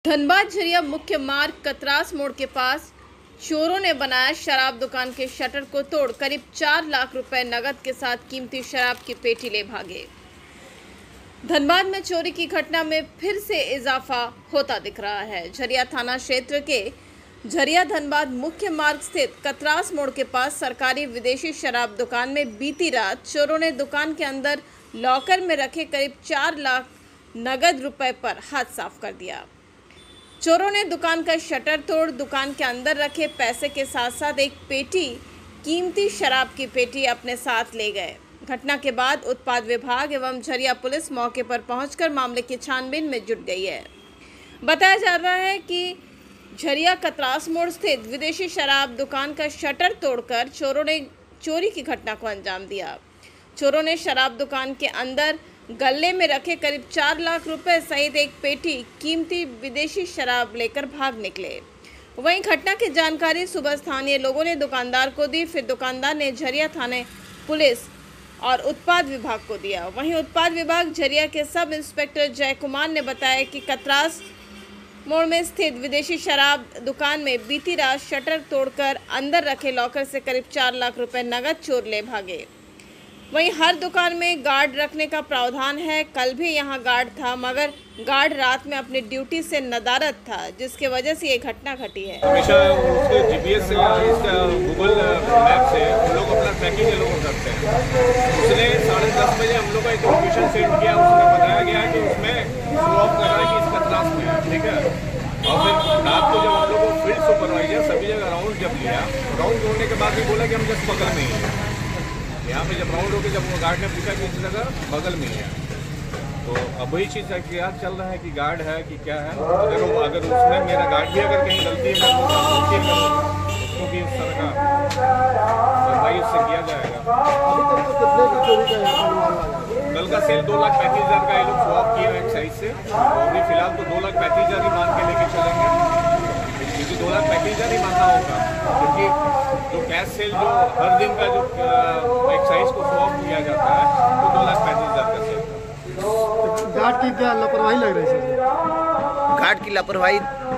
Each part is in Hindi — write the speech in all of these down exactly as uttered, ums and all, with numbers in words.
धनबाद झरिया मुख्य मार्ग कतरास मोड़ के पास चोरों ने बनाया शराब दुकान के शटर को तोड़ करीब चार लाख रुपए नगद के साथ कीमती शराब की पेटी ले भागे। धनबाद में चोरी की घटना में फिर से इजाफा होता दिख रहा है। झरिया थाना क्षेत्र के झरिया धनबाद मुख्य मार्ग स्थित कतरास मोड़ के पास सरकारी विदेशी शराब दुकान में बीती रात चोरों ने दुकान के अंदर लॉकर में रखे करीब चार लाख नगद रुपए पर हाथ साफ कर दिया। चोरों ने दुकान का शटर तोड़ दुकान के अंदर रखे पैसे के साथ साथ एक पेटी कीमती शराब की पेटी अपने साथ ले गए। घटना के बाद उत्पाद विभाग एवं झरिया पुलिस मौके पर पहुंचकर मामले की छानबीन में जुट गई है। बताया जा रहा है कि झरिया कतरास मोड़ स्थित विदेशी शराब दुकान का शटर तोड़कर चोरों ने चोरी की घटना को अंजाम दिया। चोरों ने शराब दुकान के अंदर गल्ले में रखे करीब चार लाख रुपए सहित एक पेटी कीमती विदेशी शराब लेकर भाग निकले। वहीं घटना की जानकारी सुबह स्थानीय लोगों ने दुकानदार को दी, फिर दुकानदार ने झरिया थाने पुलिस और उत्पाद विभाग को दिया। वहीं उत्पाद विभाग झरिया के सब इंस्पेक्टर जय कुमार ने बताया कि कतरास मोड़ में स्थित विदेशी शराब दुकान में बीती रात शटर तोड़कर अंदर रखे लॉकर से करीब चार लाख रुपए नगद चोर ले भागे। वहीं हर दुकान में गार्ड रखने का प्रावधान है। कल भी यहां गार्ड था, मगर गार्ड रात में अपनी ड्यूटी से नदारद था, जिसके वजह से ये घटना घटी है। हमेशा उसके जीपीएस से या इसका गूगल मैप से हम लोग अपना ट्रैकिंग ये लोग करते हैं। उसने साढ़े दस बजे हम लोग का एक लोकेशन सेंड किया, उसमें बताया गया कि उसमें शो ऑफ कर रहा है कि इसका क्लास में है, ठीक है। और फिर रात को जब हम लोग को फील्ड सुपरवाइजर सभी जगह राउंड जब लिया, राउंड होने के बाद भी बोला कि हम जस्ट बगल में ही है। यहाँ पे जब राउंड होकर जब वो गार्ड ने पूछा कि इस जगह बगल में ही है, तो अब वही चीज़ है कि याद चल रहा है कि गार्ड है कि क्या है। अगर वो अगर उसने मेरा गार्ड भी अगर कहीं गलती है उसको भी इस तरह का कार्रवाई उससे किया जाएगा। कल का सेल दो लाख पैंतीस हज़ार का ये लोग स्वॉप किया एक साइज से, तो अभी फिलहाल तो दो लाख पैंतीस हज़ार ही मान के लेके चलेंगे, क्योंकि दो लाख पैंतीस हज़ार ही मानना होगा, क्योंकि जो कैश सेल जो हर दिन का जो एक्साइज को स्वॉप किया जाता है वो तो दो लाख पैंतीस हज़ार का सेल। गार्ड की क्या लापरवाही लग रही है? गार्ड की लापरवाही,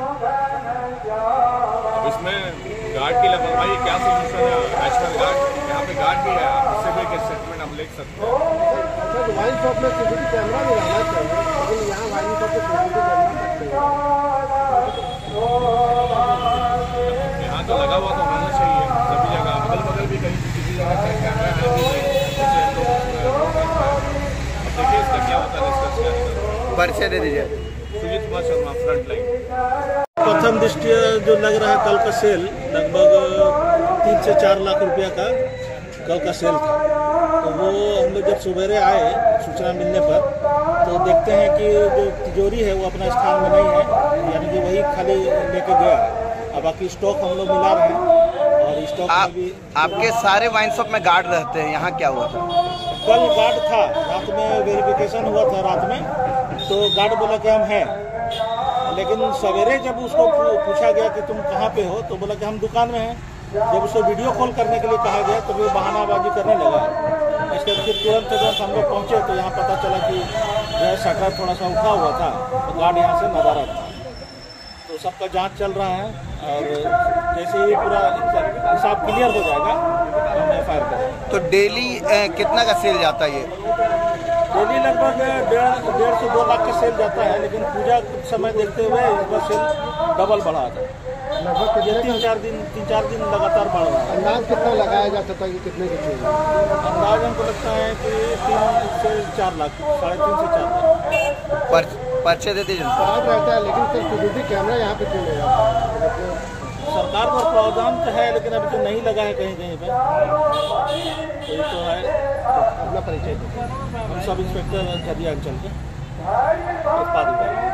अब इसमें गार्ड की लापरवाही क्या सोल्यूशन है? नेशनल गार्ड यहाँ पे गार्ड भी है, उससे भी एक स्टेटमेंट हम लिख सकते हैं। अच्छा, तो वाइन शॉप में सीसीटीवी कैमरा भी रहना चाहिए, लेकिन यहाँ वाइन शॉप में सीसीटीवी कैमरा यहाँ तो लगा हुआ तो होना चाहिए सभी जगह, अगल बगल भी कहीं किसी जगह कैमरा है नहीं। अब देखिए इसका क्या होता है, इसका परिचय दे दीजिए। Sujit Kumar Sharma, front line. प्रथम दृष्टया जो लग रहा है, कल का सेल लगभग तीन से चार लाख रुपया का कल का सेल था। तो वो हम लोग जब सवेरे आए सूचना मिलने पर तो देखते हैं कि जो तिजोरी है वो अपना स्थान में नहीं है, यानी कि वही खाली लेके गया है। अब बाकी स्टॉक हम लोग मिला रहे हैं और स्टॉक आप, में भी आपके सारे वाइन शॉप में गार्ड रहते हैं, यहाँ क्या हुआ था? कल गार्ड था, रात में वेरिफिकेशन हुआ था रात में, तो गार्ड बोला कि हम हैं, लेकिन सवेरे जब उसको पूछा गया कि तुम कहाँ पे हो, तो बोला कि हम दुकान में हैं। जब उसको वीडियो कॉल करने के लिए कहा गया तो वो बहानाबाजी करने लगा। इसके बाद तुरंत जब हम लोग पहुँचे तो यहाँ पता चला कि जो है शटर थोड़ा सा उठा हुआ था, तो गार्ड यहाँ से नदारद था। तो सबका जांच चल रहा है और जैसे ही पूरा हिसाब क्लियर हो जाएगा तो हम एफ आई आर करेंगे। तो डेली कितना का सेल जाता है ये? डेली लगभग डेढ़ डेढ़ से दो लाख का सेल जाता है, लेकिन पूजा समय देखते हुए इस बार सेल डबल बढ़ा था। लगभग तीन चार दिन तीन चार दिन लगातार बढ़ रहा है। अंदाज कितना लगाया जा सकता है कि कितने की चीज़? अंदाज हमको लगता है कि तीन से चार लाख साढ़े तीन से चार लाख पर, पर्चे दे दीजिए। गार्ड रहता है, लेकिन सिर्फ सीसीटीवी कैमरा यहाँ पे क्यों नहीं है? सरकार का प्रावधान तो है, लेकिन अभी तो नहीं लगा है कहीं कहीं पे, तो ये तो है। अपना परिचय हम सब इंस्पेक्टर झरिया अंचल के उत्पाद विभाग।